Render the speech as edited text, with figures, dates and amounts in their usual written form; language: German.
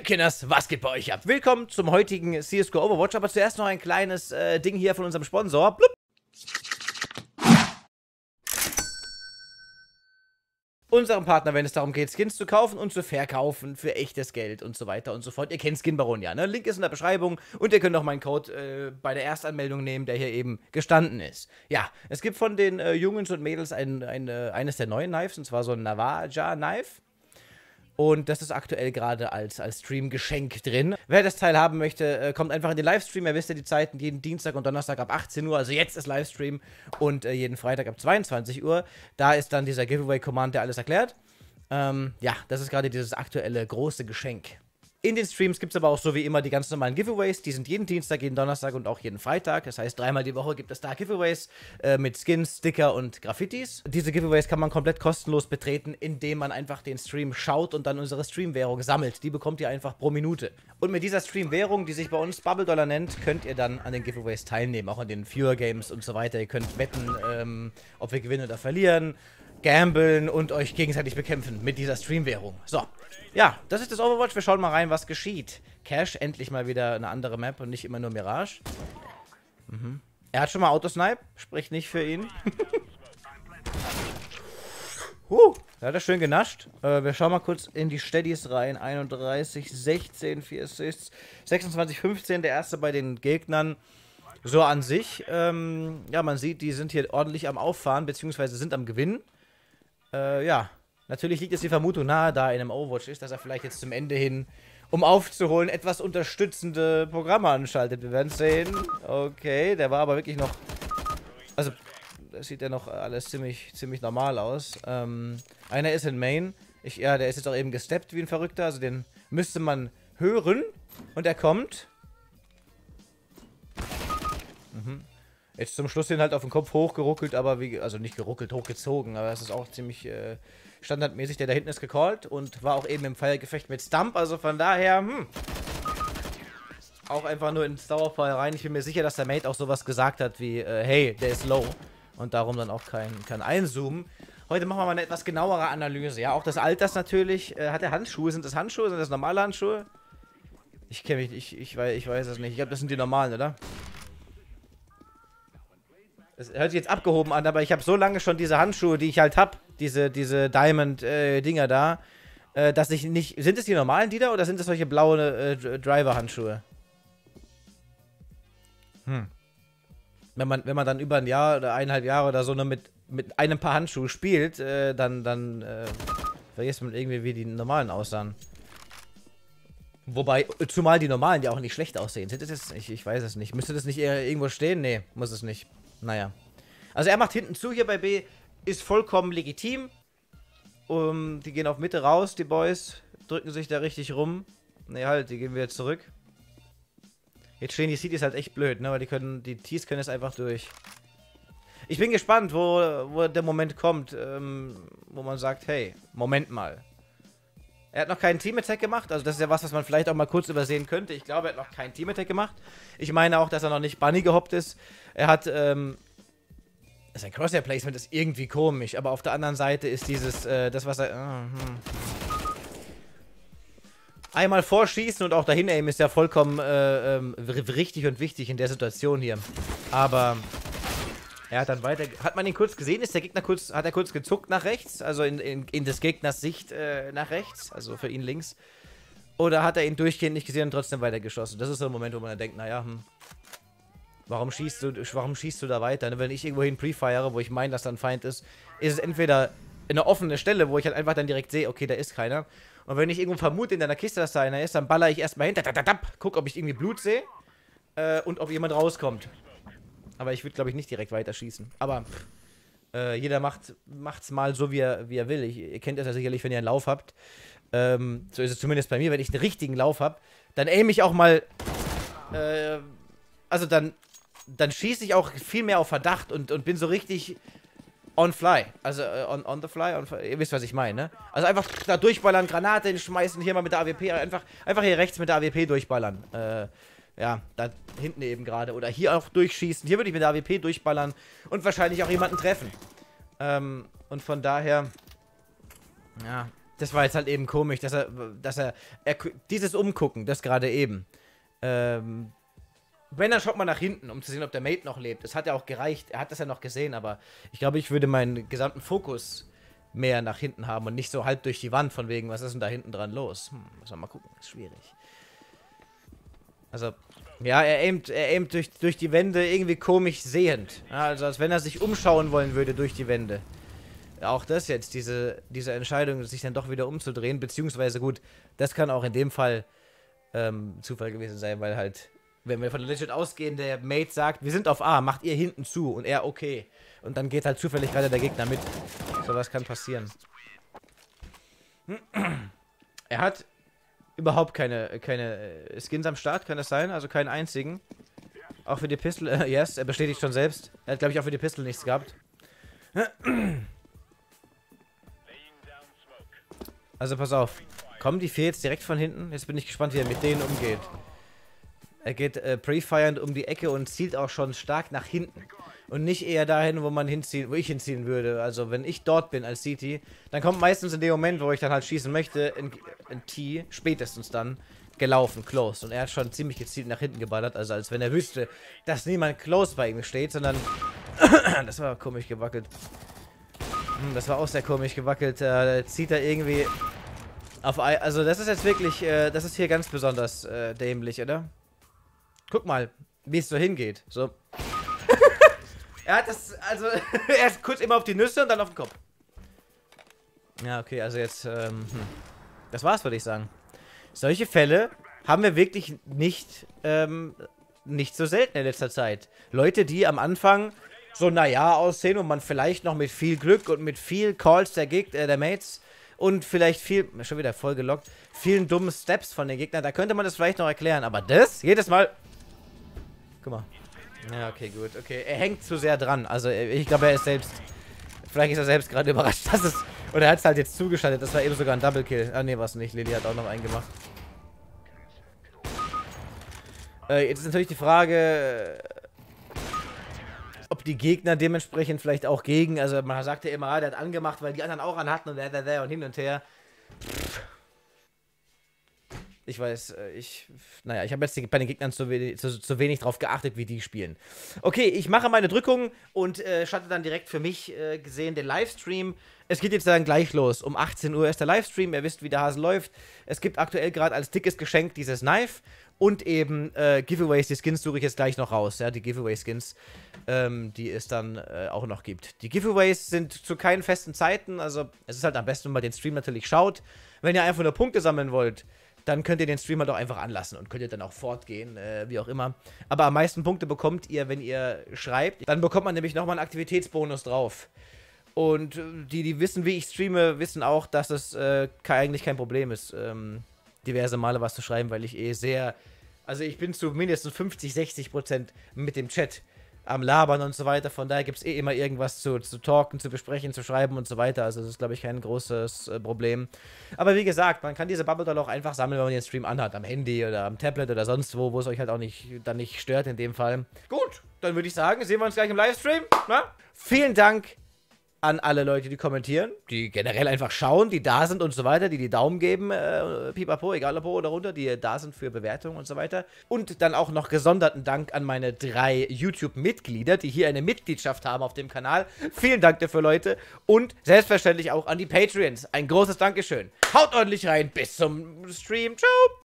Kinders, was geht bei euch ab? Willkommen zum heutigen CSGO Overwatch, aber zuerst noch ein kleines Ding hier von unserem Sponsor. Blub. Unserem Partner, wenn es darum geht, Skins zu kaufen und zu verkaufen für echtes Geld und so weiter und so fort. Ihr kennt Skin Baron ja, ne? Link ist in der Beschreibung und ihr könnt auch meinen Code bei der Erstanmeldung nehmen, der hier eben gestanden ist. Ja, es gibt von den Jungs und Mädels eines der neuen Knives, und zwar so ein Navaja Knife. Und das ist aktuell gerade als Stream-Geschenk drin. Wer das Teil haben möchte, kommt einfach in den Livestream. Ihr wisst ja die Zeiten, jeden Dienstag und Donnerstag ab 18 Uhr. Also jetzt ist Livestream und jeden Freitag ab 22 Uhr. Da ist dann dieser Giveaway-Command, der alles erklärt. Ja, das ist gerade dieses aktuelle große Geschenk. In den Streams gibt es aber auch so wie immer die ganz normalen Giveaways. Die sind jeden Dienstag, jeden Donnerstag und auch jeden Freitag. Das heißt, dreimal die Woche gibt es da Giveaways mit Skins, Sticker und Graffitis. Diese Giveaways kann man komplett kostenlos betreten, indem man einfach den Stream schaut und dann unsere Streamwährung sammelt. Die bekommt ihr einfach pro Minute. Und mit dieser Streamwährung, die sich bei uns Bubble Dollar nennt, könnt ihr dann an den Giveaways teilnehmen. Auch an den Viewer Games und so weiter. Ihr könnt wetten, ob wir gewinnen oder verlieren, gamblen und euch gegenseitig bekämpfen mit dieser Streamwährung. So. Ja, das ist das Overwatch. Wir schauen mal rein, was geschieht. Cash, endlich mal wieder eine andere Map und nicht immer nur Mirage. Er hat schon mal Autosnipe, spricht nicht für ihn. Da hat er schön genascht. Wir schauen mal kurz in die Steadies rein. 31, 16, 4 Assists, 26, 15, der erste bei den Gegnern. So an sich, ja, man sieht, die sind hier ordentlich am Auffahren, beziehungsweise sind am Gewinnen. Ja. Natürlich liegt jetzt die Vermutung nahe, da in einem Overwatch ist, dass er vielleicht jetzt zum Ende hin, um aufzuholen, etwas unterstützende Programme anschaltet. Wir werden sehen. Okay, der war aber wirklich noch... Also, das sieht ja noch alles ziemlich normal aus. Einer ist in Main. Ja, der ist jetzt auch eben gesteppt wie ein Verrückter. Also den müsste man hören. Und er kommt. Jetzt zum Schluss den halt auf den Kopf hochgeruckelt, aber wie... Also nicht geruckelt, hochgezogen. Aber es ist auch ziemlich... standardmäßig, der da hinten ist gecallt und war auch eben im Feuergefecht mit Stump, also von daher, auch einfach nur ins Dauerfeuer rein. Ich bin mir sicher, dass der Mate auch sowas gesagt hat wie, hey, der ist low und darum dann auch kein Einzoomen. Heute machen wir mal eine etwas genauere Analyse, ja, auch das Alters natürlich. Hat er Handschuhe? Sind das Handschuhe? Sind das normale Handschuhe? Ich kenne mich nicht, ich weiß es nicht. Ich glaube, das sind die normalen, oder? Es hört sich jetzt abgehoben an, aber ich habe so lange schon diese Handschuhe, die ich halt habe, diese Diamond-Dinger da, dass ich nicht... Sind es die normalen, die da, oder sind es solche blauen Driver-Handschuhe? Wenn man dann über ein Jahr oder 1,5 Jahre oder so nur mit einem Paar Handschuhe spielt, dann vergisst man irgendwie, wie die normalen aussahen. Wobei, zumal die normalen ja auch nicht schlecht aussehen. Sind das jetzt... Ich weiß es nicht. Müsste das nicht eher irgendwo stehen? Nee, muss es nicht. Naja. Also er macht hinten zu hier bei B, ist vollkommen legitim. Die gehen auf Mitte raus, die Boys. Drücken sich da richtig rum. Ne, halt, die gehen wieder zurück. Jetzt stehen die Cities halt echt blöd, ne? Weil die Tees können jetzt einfach durch. Ich bin gespannt, wo der Moment kommt, wo man sagt, hey, Moment mal. Er hat noch keinen Team-Attack gemacht, also das ist ja was man vielleicht auch mal kurz übersehen könnte. Ich glaube, er hat noch keinen Team-Attack gemacht. Ich meine auch, dass er noch nicht Bunny gehoppt ist. Er hat, sein Crosshair-Placement ist irgendwie komisch, aber auf der anderen Seite ist dieses, das was er, einmal vorschießen und auch dahin aimen ist ja vollkommen richtig und wichtig in der Situation hier. Aber... Er hat dann weiter... Hat man ihn kurz gesehen? Ist der Gegner kurz... Hat er kurz gezuckt nach rechts? Also in des Gegners Sicht nach rechts? Also für ihn links? Oder hat er ihn durchgehend nicht gesehen und trotzdem weitergeschossen? Das ist so ein Moment, wo man dann denkt, naja, warum schießt du da weiter? Ne? Wenn ich irgendwo hin pre-fire, wo ich meine, dass da ein Feind ist, ist es entweder eine offene Stelle, wo ich halt einfach dann direkt sehe, okay, da ist keiner. Und wenn ich irgendwo vermute in deiner Kiste, dass da einer ist, dann baller ich erstmal hinter, guck, ob ich irgendwie Blut sehe und ob jemand rauskommt. Aber ich würde, glaube ich, nicht direkt weiterschießen. Aber jeder macht's mal so, wie er will. Ihr kennt das ja sicherlich, wenn ihr einen Lauf habt. So ist es zumindest bei mir. Wenn ich einen richtigen Lauf habe, dann aim ich auch mal... also dann schieße ich auch viel mehr auf Verdacht und bin so richtig on fly. Also on the fly. Ihr wisst, was ich meine, ne? Also einfach da durchballern, Granate hinschmeißen, hier mal mit der AWP. Einfach hier rechts mit der AWP durchballern. Ja, da hinten eben gerade. Oder hier auch durchschießen. Hier würde ich mit der AWP durchballern und wahrscheinlich auch jemanden treffen. Und von daher, ja, Das war jetzt halt eben komisch, dass er dieses Umgucken, das gerade eben, wenn, dann schaut man nach hinten, um zu sehen, ob der Mate noch lebt. Das hat ja auch gereicht, er hat das ja noch gesehen, aber ich glaube, ich würde meinen gesamten Fokus mehr nach hinten haben und nicht so halb durch die Wand, von wegen, was ist denn da hinten dran los? Muss man mal gucken, ist schwierig. Also, ja, er aimt durch die Wände irgendwie komisch sehend. Ja, also, als wenn er sich umschauen wollen würde durch die Wände. Auch das jetzt, diese Entscheidung, sich dann doch wieder umzudrehen, beziehungsweise gut, das kann auch in dem Fall Zufall gewesen sein, weil halt, wenn wir von der Legit ausgehen, der Mate sagt, wir sind auf A, macht ihr hinten zu und er okay. Und dann geht halt zufällig gerade der Gegner mit. Sowas kann passieren. Er hat überhaupt keine Skins am Start, kann das sein? Also keinen einzigen. Auch für die Pistol, yes, er bestätigt schon selbst. Er hat, glaube ich, auch für die Pistol nichts gehabt. Also pass auf. Kommen die vier jetzt direkt von hinten? Jetzt bin ich gespannt, wie er mit denen umgeht. Er geht pre-firend um die Ecke und zielt auch schon stark nach hinten. Und nicht eher dahin, wo ich hinziehen würde. Also wenn ich dort bin als CT, dann kommt meistens in dem Moment, wo ich dann halt schießen möchte, in T, spätestens dann, gelaufen, close. Und er hat schon ziemlich gezielt nach hinten geballert, also als wenn er wüsste, dass niemand close bei ihm steht, sondern das war komisch gewackelt. Das war auch sehr komisch gewackelt. Zieht er irgendwie auf also das ist jetzt wirklich, das ist hier ganz besonders dämlich, oder? Guck mal, wie es so hingeht. So. Er hat das, also, erst kurz immer auf die Nüsse und dann auf den Kopf. Ja, okay, also jetzt, das war's, würde ich sagen. Solche Fälle haben wir wirklich nicht so selten in letzter Zeit. Leute, die am Anfang so, naja, aussehen und man vielleicht noch mit viel Glück und mit viel Calls der Mates und vielleicht schon wieder voll gelockt, vielen dummen Steps von den Gegnern, da könnte man das vielleicht noch erklären, aber das, jedes Mal... Guck mal. Ja, okay, gut. Okay, er hängt zu sehr dran. Also, ich glaube, er ist selbst... Vielleicht ist er selbst gerade überrascht, dass es... Oder er hat es halt jetzt zugeschaltet. Das war eben sogar ein Double Kill. Ah, nee, was nicht. Lily hat auch noch einen gemacht. Jetzt ist natürlich die Frage... ob die Gegner dementsprechend vielleicht auch gegen... Also, man sagt ja immer, der hat angemacht, weil die anderen auch an hatten und und hin und her. Ich weiß, naja, ich habe jetzt bei den Gegnern zu wenig drauf geachtet, wie die spielen. Okay, ich mache meine Drückung und starte dann direkt für mich gesehen den Livestream. Es geht jetzt dann gleich los. Um 18 Uhr ist der Livestream. Ihr wisst, wie der Hase läuft. Es gibt aktuell gerade als dickes Geschenk dieses Knife und eben Giveaways. Die Skins suche ich jetzt gleich noch raus. Ja, die Giveaway-Skins, die es dann auch noch gibt. Die Giveaways sind zu keinen festen Zeiten. Also, es ist halt am besten, wenn man den Stream natürlich schaut. Wenn ihr einfach nur Punkte sammeln wollt, dann könnt ihr den Streamer doch einfach anlassen und könnt ihr dann auch fortgehen, wie auch immer. Aber am meisten Punkte bekommt ihr, wenn ihr schreibt. Dann bekommt man nämlich nochmal einen Aktivitätsbonus drauf. Und die wissen, wie ich streame, wissen auch, dass es eigentlich kein Problem ist, diverse Male was zu schreiben, weil ich also ich bin zu mindestens 50-60% mit dem Chat am Labern und so weiter. Von daher gibt es immer irgendwas zu talken, zu besprechen, zu schreiben und so weiter. Also das ist, glaube ich, kein großes Problem. Aber wie gesagt, man kann diese Bubble Doll auch einfach sammeln, wenn man den Stream anhat. Am Handy oder am Tablet oder sonst wo es euch halt auch nicht stört in dem Fall. Gut, dann würde ich sagen, sehen wir uns gleich im Livestream. Na? Vielen Dank an alle Leute, die kommentieren, die generell einfach schauen, die da sind und so weiter, die Daumen geben, pipapo, egal ob hoch oder runter, die da sind für Bewertungen und so weiter. Und dann auch noch gesonderten Dank an meine 3 YouTube-Mitglieder, die hier eine Mitgliedschaft haben auf dem Kanal. Vielen Dank dafür, Leute. Und selbstverständlich auch an die Patreons. Ein großes Dankeschön. Haut ordentlich rein. Bis zum Stream. Ciao.